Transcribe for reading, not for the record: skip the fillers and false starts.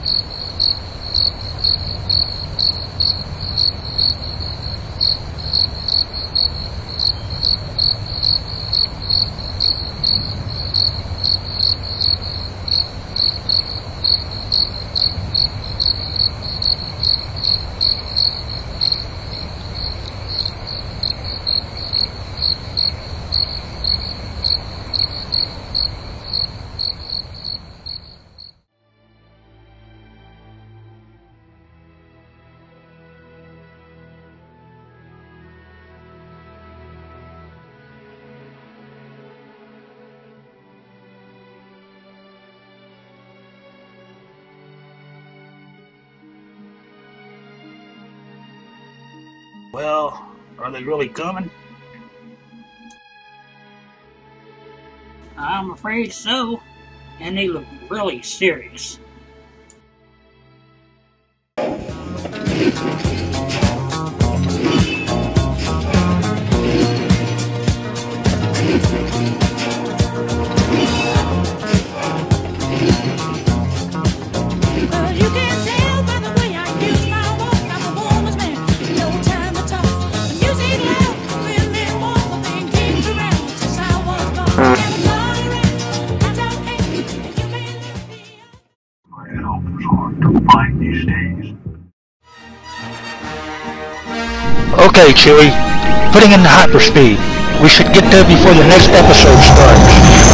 Well, are they really coming? I'm afraid so, and they look really serious. Okay, Chewie. Putting in the hyperspeed. We should get there before the next episode starts.